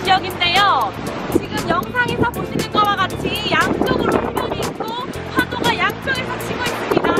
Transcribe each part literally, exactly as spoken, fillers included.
지역인데요. 지금 영상에서 보시는 것과 같이 양쪽으로 해변이 있고 파도가 양쪽에서 치고 있습니다.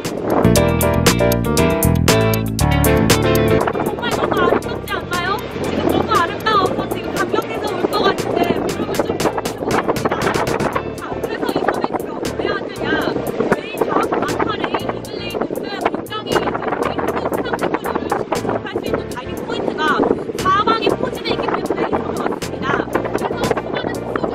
정말 너무 아름답지 않나요? 지금 너무 아름다워서 지금 감격해서 울 것 같은데 무릎을 좀 펴주고 있습니다. 자, 그래서 이 코멘트가 왜 하느냐? 레이 샵, 아카 레이, 이글레이 등등 굉장히 재밌고 수상스러운 접할 수 있는 다이빙 포인트가 사방에 포진해 있기 때문에 이쪽으로 왔습니다. 그래서 수많은 숙소를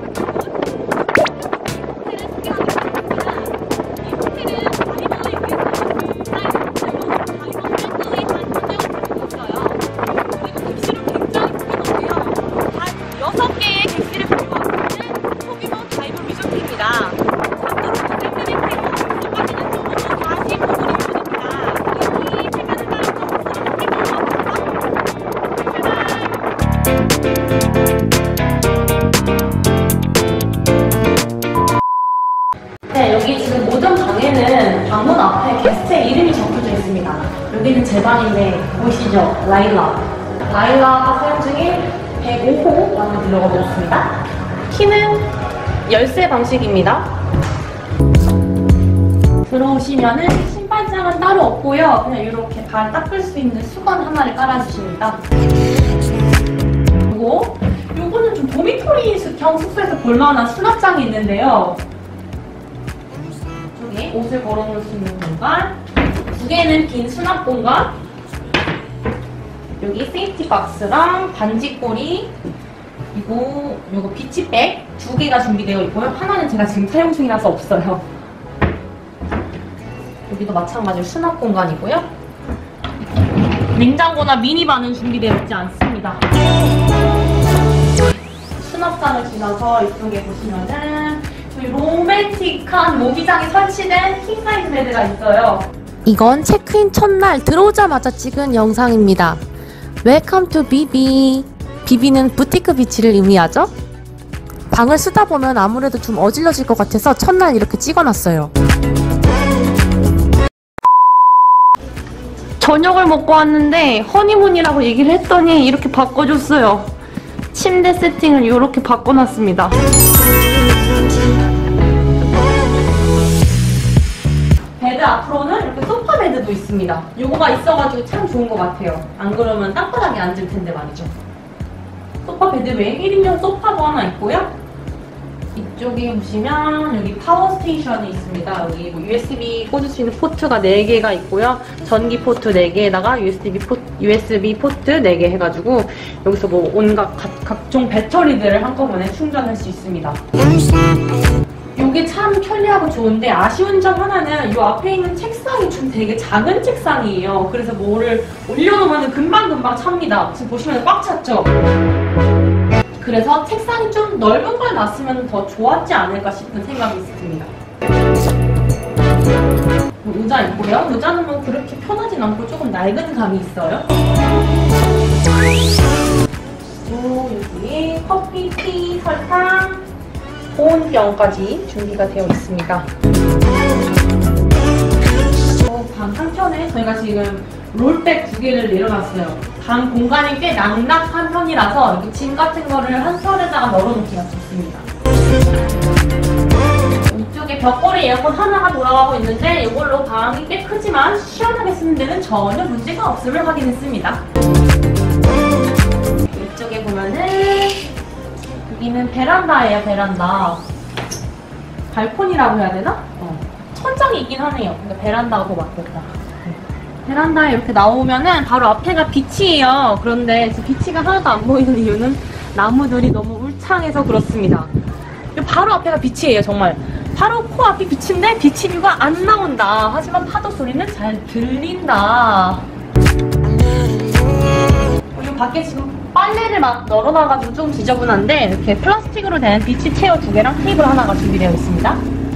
호텔을 소개하겠습니다. 이 호텔은 다이버에 의해서 디자인 호텔로 다이버 밴드의 한 운영을 받고 있어요. 그리고 객실은 굉장히 크고요. 단 여섯 개의 객실을 보유하고 있는 소규모 다이버 리조트입니다. 참고로 호텔들의 태고 속까지는 적어도 사십 부분이 있습니다. 이 해변을 따라서 호텔을 네, 여기 지금 모든 방에는 방문 앞에 게스트의 이름이 적혀져 있습니다. 여기는 제 방인데 보이시죠? 라일라. 라일라가 사용 중인 백오 호 방을 들어가 보겠습니다. 키는 열쇠 방식입니다. 들어오시면은 신발장은 따로 없고요. 그냥 이렇게 발 닦을 수 있는 수건 하나를 깔아주십니다. 그리고 요거는 좀 도미토리형 숙소에서 볼만한 수납장이 있는데요. 이쪽에 옷을 걸어놓을 수 있는 공간, 두 개는 빈 수납 공간, 여기 세이프티 박스랑 반지꼬리, 그리고 요거 비치백 두 개가 준비되어 있고요. 하나는 제가 지금 사용 중이라서 없어요. 여기도 마찬가지로 수납 공간이고요. 냉장고나 미니바는 준비되어 있지 않습니다. 수납장을 지나서 이쪽에 보시면은 로맨틱한 모기장이 설치된 킹사이즈 베드가 있어요. 이건 체크인 첫날 들어오자마자 찍은 영상입니다. 웰컴 투 비비. 비비는 부티크 비치를 의미하죠? 방을 쓰다 보면 아무래도 좀 어질러질 것 같아서 첫날 이렇게 찍어놨어요. 저녁을 먹고 왔는데 허니문이라고 얘기를 했더니 이렇게 바꿔줬어요. 침대 세팅을 이렇게 바꿔놨습니다. 베드 앞으로는 이렇게 소파 베드도 있습니다. 요거가 있어가지고 참 좋은 것 같아요. 안 그러면 땅바닥에 앉을 텐데 말이죠. 소파 베드 외에 일 인용 소파도 하나 있고요. 이쪽에 보시면 여기 파워 스테이션이 있습니다. 여기 뭐 유에스비 꽂을 수 있는 포트가 네 개가 있고요. 전기 포트 네 개에다가 유에스비 포트, 유에스비 포트 네 개 해가지고 여기서 뭐 온갖 각, 각종 배터리들을 한꺼번에 충전할 수 있습니다. 이게 참 편리하고 좋은데 아쉬운 점 하나는 이 앞에 있는 책상이 좀 되게 작은 책상이에요. 그래서 뭐를 올려놓으면 금방금방 찹니다. 지금 보시면 꽉 찼죠? 그래서 책상이 좀 넓은 걸 놨으면 더 좋았지 않을까 싶은 생각이 있습니다. 의자 있고요. 의자는 뭐 그렇게 편하진 않고 조금 낡은 감이 있어요. 그리고 여기에 커피, 티, 설탕, 보온병까지 준비가 되어 있습니다. 방 한켠에 저희가 지금 롤백 두 개를 내려놨어요. 방 공간이 꽤 낭낙한 편이라서 이렇게 짐 같은 거를 한 털에다가 널어놓기가 좋습니다. 이쪽에 벽걸이 에어컨 하나가 돌아가고 있는데 이걸로 방이 꽤 크지만 시원하게 쓰는 데는 전혀 문제가 없음을 확인했습니다. 이쪽에 보면은 여기는 베란다예요, 베란다. 발코니라고 해야 되나? 어. 천장이 있긴 하네요. 근데 베란다하고 맞겠다. 베란다에 이렇게 나오면은 바로 앞에가 빛이에요. 그런데 지금 빛이가 하나도 안 보이는 이유는 나무들이 너무 울창해서 그렇습니다. 바로 앞에가 빛이에요, 정말. 바로 코앞이 빛인데 빛이 뷰가 안 나온다. 하지만 파도 소리는 잘 들린다. 그리고 밖에 지금 빨래를 막 널어놔가지고 좀 지저분한데 이렇게 플라스틱으로 된 비치 체어 두 개랑 테이블 하나가 준비되어 있습니다.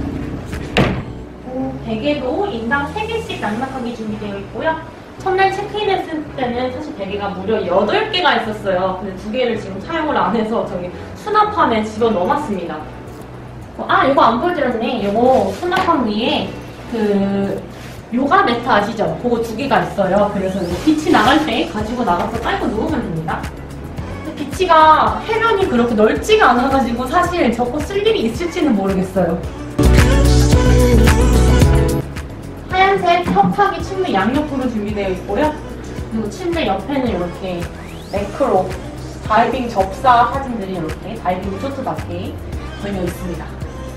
베개도 인당 세 개씩 낭낭하게 준비되어 있고요. 첫날 체크인했을 때는 사실 베개가 무려 여덟 개가 있었어요. 근데 두 개를 지금 사용을 안 해서 저기 수납함에 집어넣어놨습니다. 아, 이거 안 보여드렸네. 이거 수납함 위에 그 요가 매트 아시죠? 그거 두 개가 있어요. 그래서 이거 빛이 나갈 때 가지고 나가서 깔고 누우면 됩니다. 아직 비치가 해변이 그렇게 넓지가 않아가지고 사실 저거 쓸 일이 있을지는 모르겠어요. 하얀색 협하기 침대 양옆으로 준비되어 있고요. 그리고 침대 옆에는 이렇게 매크로 다이빙 접사 사진들이 이렇게 다이빙 쇼트답게 걸려 있습니다.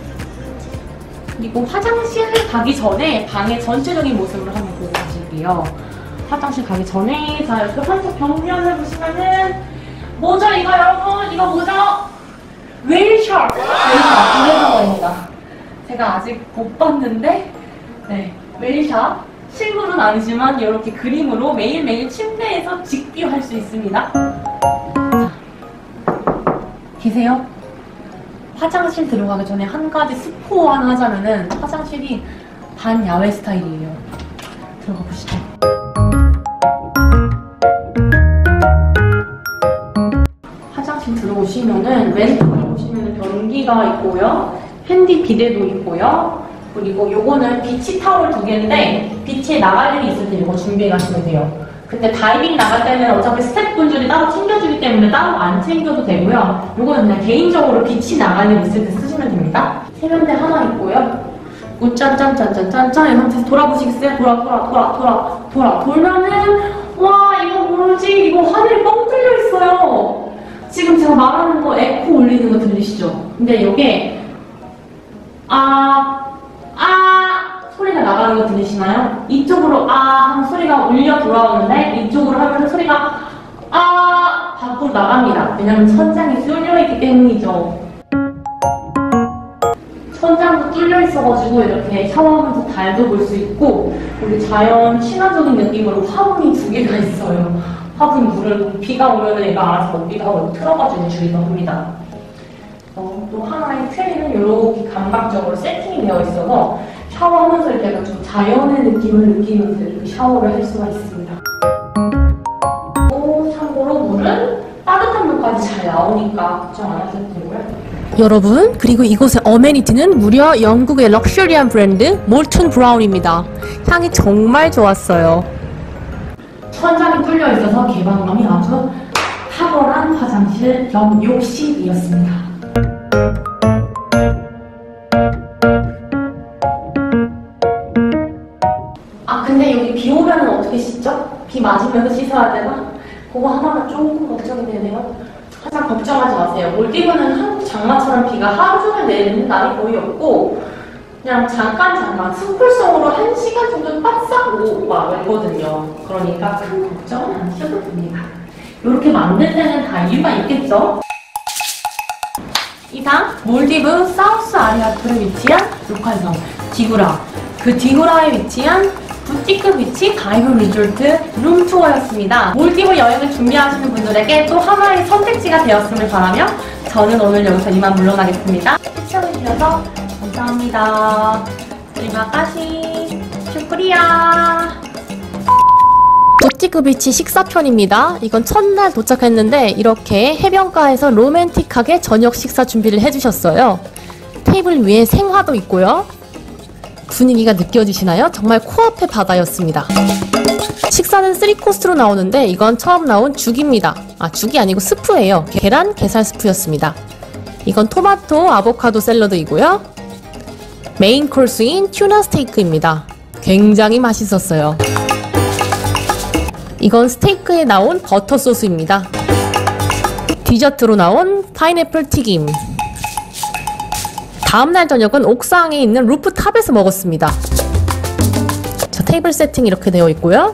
그리고 화장실 가기 전에 방의 전체적인 모습을 한번 보고 가실게요. 화장실 가기 전에 자 이렇게 한쪽 벽면을 보시면은 뭐죠 이거 여러분? 이거 뭐죠? 웨일샵! 웨일샵 이래서입니다. 제가 아직 못 봤는데 네 웨일샵 실물은 아니지만 이렇게 그림으로 매일매일 침대에서 직비할 수 있습니다. 자, 계세요? 화장실 들어가기 전에 한 가지 스포 하나 하자면은 화장실이 반야외 스타일이에요. 들어가 보시죠. 화장실 들어오시면은 왼쪽에 보시면은 변기가 있고요. 핸디 비데도 있고요. 그리고 요거는 비치 타월 두 개인데 비치에 나갈 일이 있을 때 이거 준비해 가시면 돼요. 근데 다이빙 나갈 때는 어차피 스태프분들이 따로 챙겨주기 때문에 따로 안 챙겨도 되고요. 요거는 그냥 개인적으로 비치 나갈 일 있을 때 쓰시면 됩니다. 세면대 하나 있고요. 오 짠짠짠짠짠짠 이 상태에서 돌아보시겠어요? 돌아 돌아 돌아 돌아 돌아 돌면은 와 이거 뭐지? 이거 하늘이 뻥 뚫려 있어요. 지금 제가 말하는 거 에코 울리는 거 들리시죠? 근데 이게 아 아 소리가 나가는 거 들리시나요? 이쪽으로 아 하면 소리가 울려 돌아오는데 이쪽으로 하면 소리가 아 밖으로 나갑니다. 왜냐면 천장이 뚫려 있기 때문이죠. 천장도 뚫려 있어가지고 이렇게 샤워하면서 달도 볼 수 있고 우리 자연 친화적인 느낌으로 화분이 두 개가 있어요. 화분 물을 비가 오면 얘가 알아서 여기다가 틀어가지고 주기도 합니다. 어, 또 하나의 트레이는 이렇게 감각적으로 세팅이 되어 있어서 샤워하면서 이렇게 좀 자연의 느낌을 느끼면서 이렇게 샤워를 할 수가 있습니다. 또 참고로 물은 따뜻한 물까지 잘 나오니까 걱정 안 하셔도 되고요. 여러분, 그리고 이곳의 어메니티는 무려 영국의 럭셔리한 브랜드 몰튼 브라운입니다. 향이 정말 좋았어요. 천장이 뚫려 있어서 개방감이 아주 탁월한 화장실 겸 욕실이었습니다. 아 근데 여기 비 오면은 어떻게 씻죠? 비 맞으면서 씻어야 되나? 그거 하나가 조금 걱정이 되네요. 항상 걱정하지 마세요. 몰디브는 한국 장마처럼 비가 하루 종일 내리는 날이 거의 없고 그냥 잠깐 잠깐 스쿨성으로 한 시간 정도 바싹 오고 말거든요. 그러니까 큰 걱정은 안 하셔도 됩니다. 이렇게 만들 때는 다 이유가 있겠죠? 이상 몰디브 사우스 아리아프에 위치한 로컬섬 디구라 그 디구라에 위치한 부티크 비치 다이빙 리조트 룸투어였습니다. 몰디브 여행을 준비하시는 분들에게 또 하나의 선택지가 되었음을 바라며 저는 오늘 여기서 이만 물러나겠습니다. 시청해주셔서 감사합니다. terima-kasih. 슈크리야. 부티크 비치 식사편입니다. 이건 첫날 도착했는데 이렇게 해변가에서 로맨틱하게 저녁 식사 준비를 해주셨어요. 테이블 위에 생화도 있고요. 분위기가 느껴지시나요? 정말 코앞에 바다였습니다. 식사는 쓰리 코스로 나오는데 이건 처음 나온 죽입니다. 아, 죽이 아니고 스프예요. 계란, 게살 스프였습니다. 이건 토마토, 아보카도 샐러드이고요. 메인 코스인 튜나 스테이크입니다. 굉장히 맛있었어요. 이건 스테이크에 나온 버터 소스입니다. 디저트로 나온 파인애플 튀김. 다음날 저녁은 옥상에 있는 루프탑에서 먹었습니다. 자, 테이블 세팅이 이렇게 되어 있고요.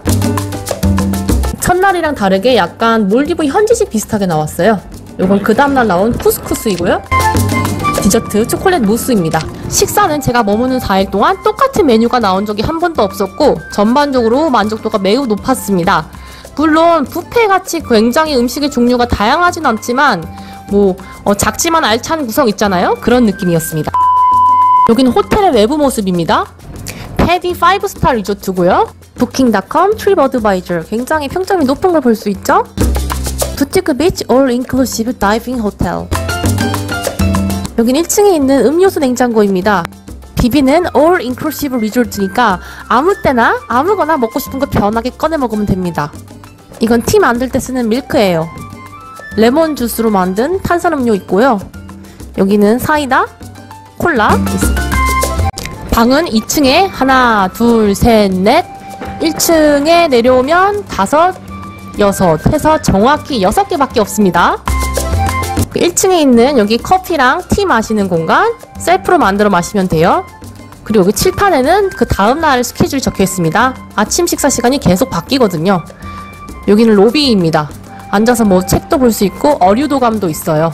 첫날이랑 다르게 약간 몰디브 현지식 비슷하게 나왔어요. 이건 그 다음날 나온 쿠스쿠스이고요. 디저트 초콜릿 무스입니다. 식사는 제가 머무는 사 일 동안 똑같은 메뉴가 나온 적이 한 번도 없었고 전반적으로 만족도가 매우 높았습니다. 물론 뷔페같이 굉장히 음식의 종류가 다양하진 않지만 뭐 어, 작지만 알찬 구성 있잖아요? 그런 느낌이었습니다. 여기는 호텔의 외부 모습입니다. 패디 파이브 스타 리조트고요. 부킹 닷컴 트립 어드바이저 굉장히 평점이 높은 걸 볼 수 있죠? 부티크 비치 올 인클루시브 다이빙 호텔. 여긴 일 층에 있는 음료수 냉장고입니다. 비비는 올 인클루시브 리조트니까 아무 때나 아무거나 먹고 싶은 거 편하게 꺼내 먹으면 됩니다. 이건 티 만들 때 쓰는 밀크예요. 레몬 주스로 만든 탄산음료 있고요. 여기는 사이다, 콜라 있습니다. 방은 이 층에 하나, 둘, 셋, 넷, 일 층에 내려오면 다섯, 여섯 해서 정확히 여섯 개밖에 없습니다. 일 층에 있는 여기 커피랑 티 마시는 공간 셀프로 만들어 마시면 돼요. 그리고 여기 칠판에는 그 다음날 스케줄이 적혀 있습니다. 아침 식사 시간이 계속 바뀌거든요. 여기는 로비입니다. 앉아서 뭐 책도 볼 수 있고 어류도감도 있어요.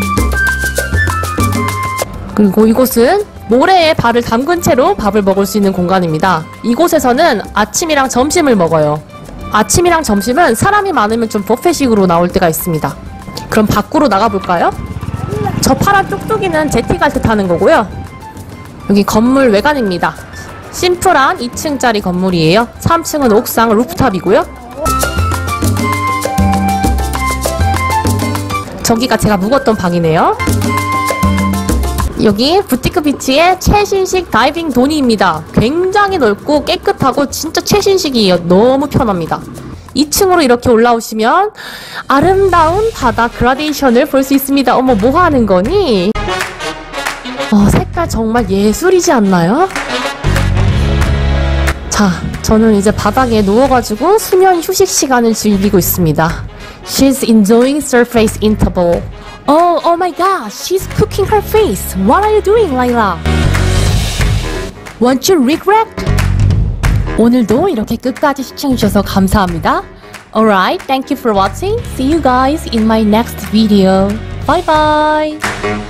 그리고 이곳은 모래에 발을 담근 채로 밥을 먹을 수 있는 공간입니다. 이곳에서는 아침이랑 점심을 먹어요. 아침이랑 점심은 사람이 많으면 좀 뷔페식으로 나올 때가 있습니다. 그럼 밖으로 나가볼까요? 저 파란 뚝뚝이는 제티 갈 때 타는 거고요. 여기 건물 외관입니다. 심플한 이 층짜리 건물이에요. 삼 층은 옥상 루프탑이고요. 저기가 제가 묵었던 방이네요. 여기 부티크 비치의 최신식 다이빙 도니입니다. 굉장히 넓고 깨끗하고 진짜 최신식이에요. 너무 편합니다. 이 층으로 이렇게 올라오시면 아름다운 바다 그라데이션을 볼 수 있습니다. 어머, 뭐 하는 거니? 어, 색깔 정말 예술이지 않나요? 자, 저는 이제 바닥에 누워가지고 수면 휴식 시간을 즐기고 있습니다. She's enjoying surface interval. Oh, oh my god, she's cooking her face. What are you doing, Layla? Won't you regret? 오늘도 이렇게 끝까지 시청해주셔서 감사합니다. Alright, thank you for watching. See you guys in my next video. Bye bye!